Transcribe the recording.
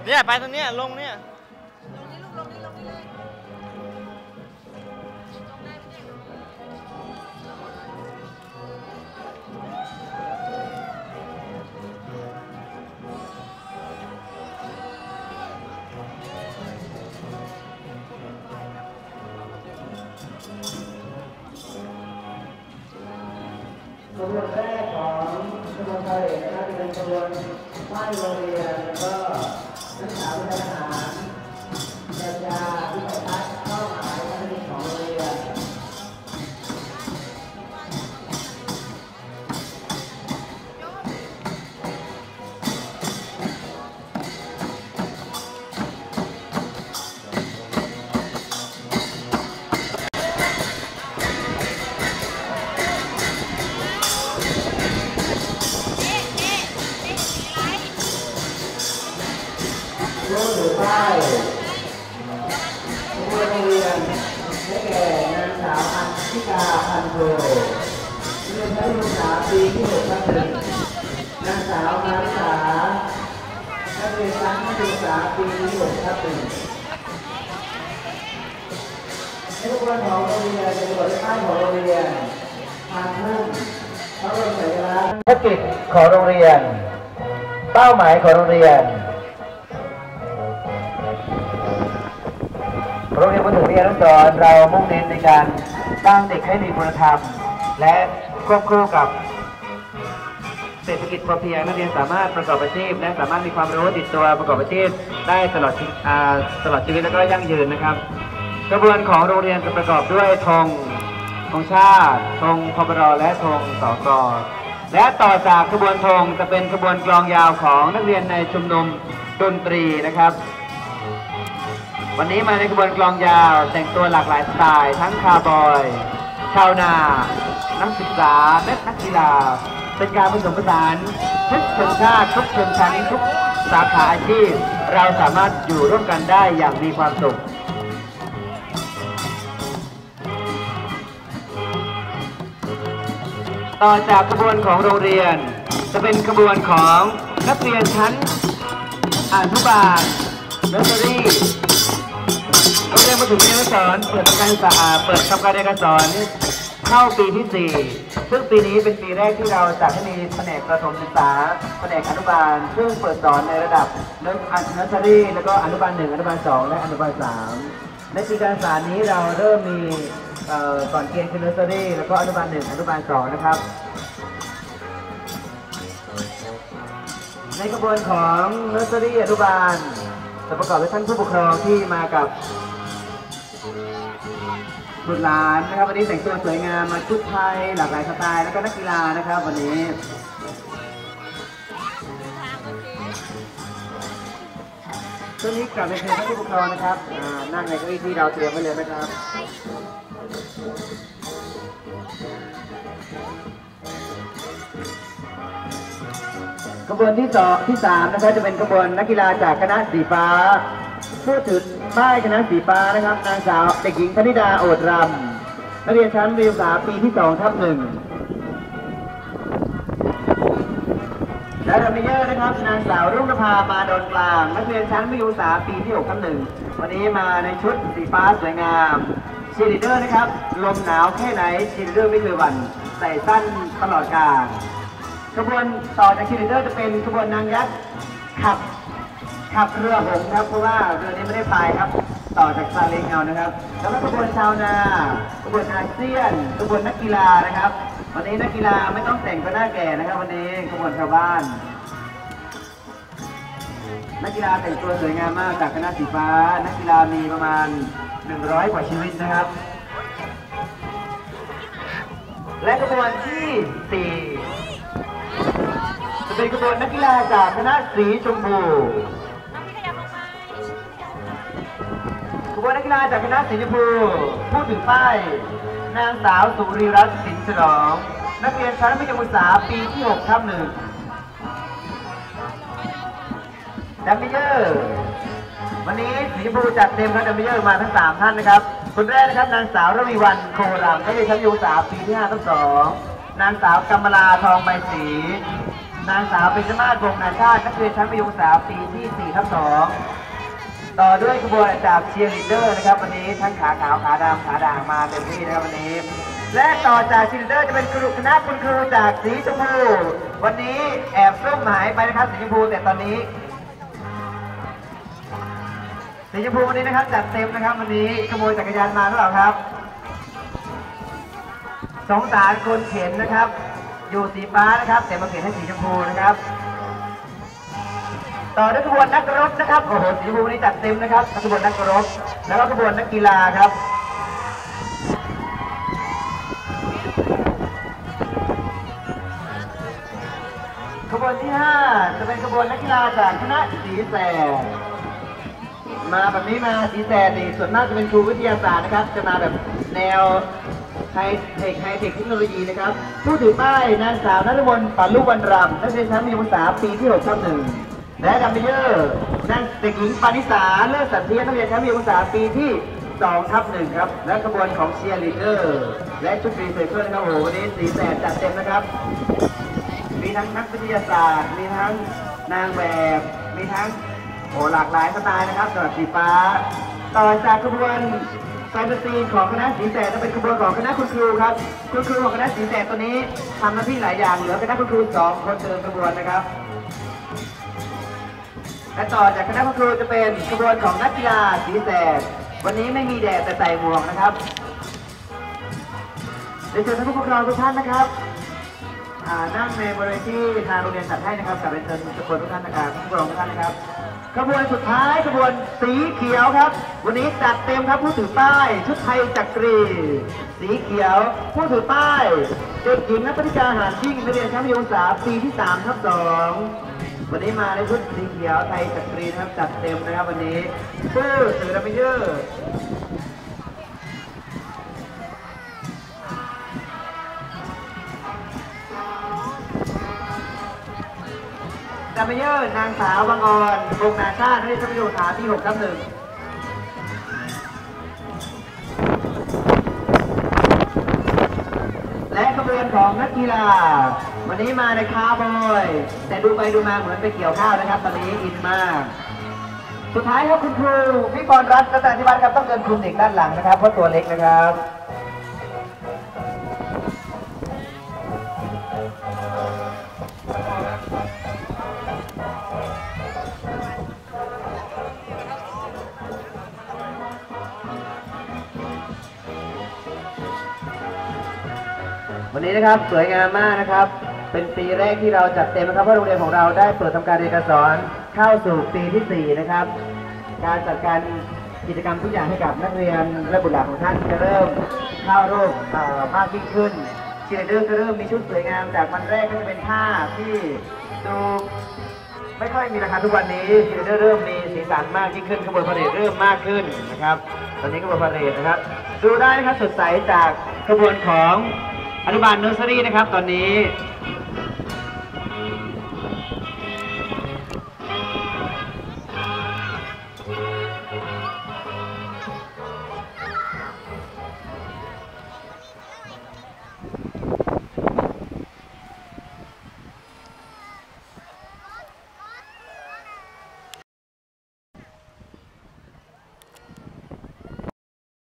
เนี่ยไปตรงเนี้ยลงเนี่ยลงนี่ลูกลงนี่ลงนี่เลยขบวนแรกของขบวนพาเหรดนะครับจะเป็นขบวนป้ายโรงเรียนแล้วก็นักศึกษาวิทยาศาสตร์ปรัชญาวิสัยทัศน์เป้าหมายและนโยบายของโรงเรียนหรือป้ายขบวนโรงเรียนได้แก่นางสาวอัญชิกาพันโทเรียนชั้นศึกษาปีที่6ทับ1นางสาวมาริสานักเรียนชั้นศึกษาปีที่6ทับ1ในขบวนของโรงเรียนจะประกอบด้วยป้ายของโรงเรียนทางขึ้นพระบรมฉายาลักษณ์ภารกิจของโรงเรียนเป้าหมายของโรงเรียนโรงเรียนประถมวิทยานุสรณ์เรามุ่งเน้นในการสร้างเด็กให้มีคุณธรรมและควบคู่กับเศรษฐกิจพอเพียงนักเรียนสามารถประกอบอาชีพและสามารถมีความรู้ติดตัวประกอบอาชีพได้ตลอดชีวิตและก็ยั่งยืนนะครับกระบวนของโรงเรียนจะประกอบด้วยธงชาติธงพปรและธงสกและต่อจากขบวนธงจะเป็นขบวนกลองยาวของนักเรียนในชุมนุมดนตรีนะครับวันนี้มาในขบวนกลองยาวแต่งตัวหลากหลายสไตล์ทั้งคาร์บอยชาวนานักศึกษาและนักกีฬาเป็นการผสมผสานทุกชนชาติทุกชนชั้นทุกสาขาอาชีพเราสามารถอยู่ร่วมกันได้อย่างมีความสุขต่อจากขบวนของโรงเรียนจะเป็นขบวนของนักเรียนชั้นอนุบาลเนอร์เซอรี่โรงเรียนประถมวิทยานุสรณ์เปิดทำการศึกษาเปิดทำการเรียนการสอนเข้าปีที่ 4ซึ่งปีนี้เป็นปีแรกที่เราจัดให้มีแผนกประถมศึกษาแผนกอนุบาลซึ่งเปิดสอนในระดับเนอร์เซอรี่แล้วก็อนุบาล1อนุบาล2และอนุบาล3ในปีการศึกษานี้เราเริ่มมีก่อนเกณฑ์คือเนอร์เซอรี่แล้วก็อนุบาล1อนุบาล2นะครับในขบวนของเนอร์เซอรี่อนุบาลจะประกอบด้วยท่านผู้ปกครองที่มากับบุตรหลานนะครับวันนี้แต่งตัวสวยงามมาชุดไทยหลากหลายสไตล์แล้วก็นักกีฬานะครับวันนี้ช่วงนี้กลับไปเชิญท่านผู้ปกครองนะครับนั่งในเก้าอี้ที่เราเตรียมไว้เลยนะครับขบวนที่3นะครับจะเป็นขบวนนักกีฬาจากคณะสีฟ้าผู้ถือป้ายคณะสีฟ้านะครับนางสาวเด็กหญิงพนิดาโอดรำนักเรียนชั้นมัธยมศึกษาปีที่2ทับ1และดัมเมเยอร์นะครับนางสาวรุ่งนภามาดอนกลางนักเรียนชั้นมัธยมศึกษาปีที่6ทับ1วันนี้มาในชุดสีฟ้าสวยงามเชียร์ลีดเดอร์นะครับลมหนาวแค่ไหนเชียร์ลีดเดอร์ไม่เคยหวั่นใส่สั้นตลอดกาลขบวนต่อจากเชียร์ลีดเดอร์จะเป็นขบวนนางยักษ์ขับเรือหงส์ครับเพราะว่าเรือนี้ไม่ได้พายครับต่อจากซาเล้งเอานะครับแล้วก็ขบวนชาวนาขบวนอาเซียนขบวนนักกีฬานะครับวันนี้นักกีฬาไม่ต้องแต่งก็หน้าแก่นะครับวันนี้ขบวนชาวบ้านนักกีฬาแต่งตัวสวยงามมากจากคณะสีฟ้านักกีฬามีประมาณ100กว่าชีวิตนะครับและขบวนที่4จะเป็นขบวนนักกีฬาจากคณะสีชมพูขบวนนักกีฬาจากคณะสีชมพูพูดถึงป้ายนางสาวสุริรัตน์สินฉลองนักเรียนชั้นมัธยมศึกษาปีที่6ทับ1ดัมเมเยอร์วันนี้สีชมพูจัดเต็มครับดัมเมเยอร์มาทั้ง3ท่านนะครับคนแรกนะครับนางสาวระวีวรรณโครำนักเรียนชั้นมัธยมศึกษาปีที่5ทับ2นางสาวกำมลาทองใบศรีนางสาวเบญจมาศวงศ์นาชาตินักเรียนชั้นมัธยมศึกษาปีที่4/2ต่อด้วยขบวนจากเชียร์ลีดเดอร์นะครับวันนี้ทั้งขาขาวขาดำขาด่างมาเต็มที่นะครับวันนี้และต่อจากเชียร์ลีดเดอร์จะเป็นคณะคุณครูจากสีชมพูวันนี้แอบส้มหายไปนะครับสีชมพูแต่ตอนนี้สีชมพูวันนี้นะครับจัดเต็มนะครับวันนี้ขโมยจักรยานมาหรือเปล่าครับสงสารคนเข็นนะครับอยู่สีฟ้านะครับแต่มาเข็นให้สีชมพูนะครับต่อด้วยขบวนนักรบนะครับโอ้โหสีชมพูวันนี้จัดเต็มนะครับขบวนนักรบแล้วก็ขบวนนักกีฬาครับขบวนที่5จะเป็นขบวนนักกีฬาจากคณะสีแสดมาแบบนี้มาสีแสดนี่ส่วนมากจะเป็นครูวิทยาศาสตร์นะครับจะมาแบบแนวไฮเทคเทคโนโลยีนะครับผู้ถือป้ายนางสาวณฤมลปันลูกวันรำนักเรียนชั้นมัธยมศึกษาปีที่6/1และดัมเบลเยอร์นางเด็กหญิงปานิสาเลิศสันเทียนักเรียนชั้นมัธยมศึกษาปีที่2/1ครับและขบวนของเชียร์ลีดเดอร์และชุดรีไซเคิลนะครับโอ้โหวันนี้สีแสดจัดเต็มนะครับมีทั้งนักวิทยาศาสตร์มีทั้งนางแบบมีทั้งโอ้หลากหลายสไตล์นะครับสำหรับสีฟ้าต่อจากขบวนแฟนตาซีของคณะสีแสดจะเป็นขบวนของคณะคุณครูครับคุณครูของคณะสีแสดตัวนี้ทำหน้าที่หลายอย่างเหลือคณะคุณครู2 คนเดินขบวนนะครับและต่อจากคณะคุณครูจะเป็นขบวนของนักกีฬาสีแสดวันนี้ไม่มีแดดแต่ใส่หมวกนะครับเดี๋ยวเชิญท่านผู้ปกครองทุกท่านนะครับนั่งในบริเวณที่ทางโรงเรียนจัดให้นะครับกับเรียนเชิญทุกคนทุกท่านนะครับผู้ปกครองทุกท่านนะครับขบวนสุดท้ายขบวนสีเขียวครับวันนี้จัดเต็มครับผู้ถือป้ายชุดไทยจักรีสีเขียวผู้ถือป้ายเด็กหญิงนักปฏิการหารยิ่งนักเรียนชั้นมัธยมศึกษาปีที่3/2วันนี้มาในชุดสีเขียวไทยจักรีนะครับจัดเต็มนะครับวันนี้ผู้ถือดัมเบลเยอร์ดัมเบลเยอร์นางสาววังออนวงนาชาตินักเรียนชั้นมัธยมศึกษาปี6/1และขบวนของนักกีฬาวันนี้มาในคาร์บอยแต่ดูไปดูมาเหมือนไปเกี่ยวข้าวนะครับตอนนี้อินมากสุดท้ายครับคุณครูพี่กรรัตน์รัตนธิวัฒน์ครับต้องเดินคุมเด็กด้านหลังนะครับเพราะตัวเล็กนะครับวันนี้นะครับสวยงามมากนะครับเป็นปีแรกที่เราจัดเต็มนะครับเพราะโรงเรียนของเราได้เปิดทำการเรียนการสอนเข้าสู่ปีที่4นะครับการจัดการกิจกรรมทุกอย่างให้กับนักเรียนและบุตรหลานของท่านจะเริ่มเข้ารูปมากยิ่งขึ้นเชียร์ลีดเดอร์ก็เริ่มมีชุดสวยงามจากวันแรกก็จะเป็นผ้าที่ดูไม่ค่อยมีราคาทุกวันนี้เชียร์ลีดเดอร์เริ่มมีสีสันมากยิ่งขึ้นขบวนพาเหรดเริ่มมากขึ้นนะครับตอนนี้ขบวนพาเหรดนะครับดูได้นะครับสดใสจากขบวนของอนุบาลเนอร์เซอรี่นะครับตอนนี้